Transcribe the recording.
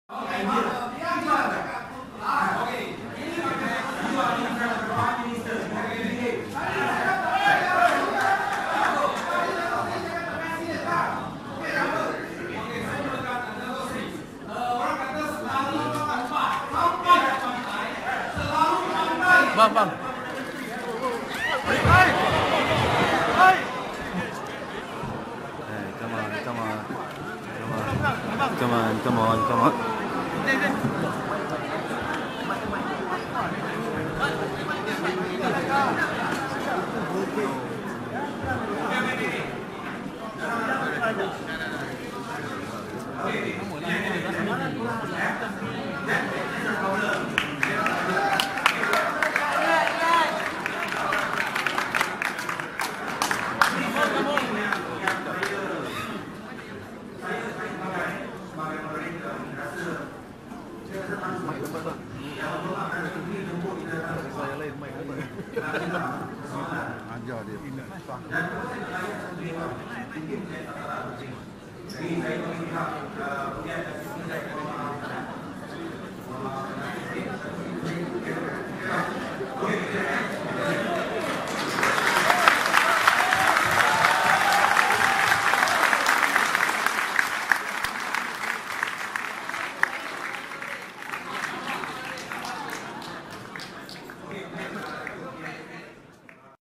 Bang, bang. Come on, come on, come on, come on, come on, come on. Ajar dia. Jadi saya melihat